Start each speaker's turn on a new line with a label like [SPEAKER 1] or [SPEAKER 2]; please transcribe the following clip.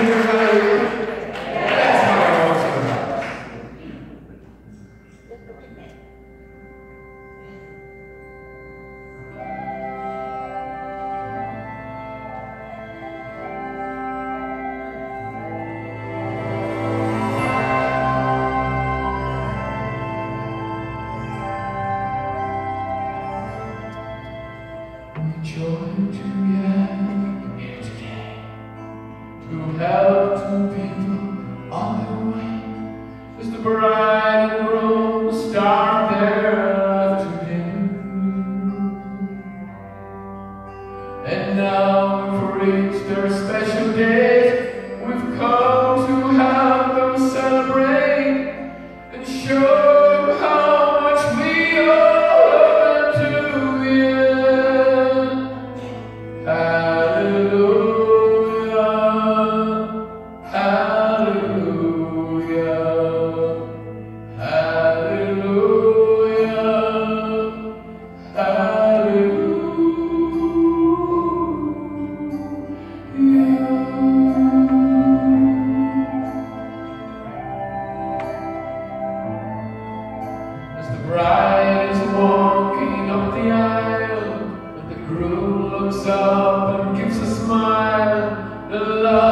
[SPEAKER 1] Joy together here today to help two people on their way as the bride and groom start their afternoon. And now we've reached their special day. We've come to help them celebrate and show how much we owe them to you. As the bride is walking up the aisle, and the groom looks up and gives a smile, the love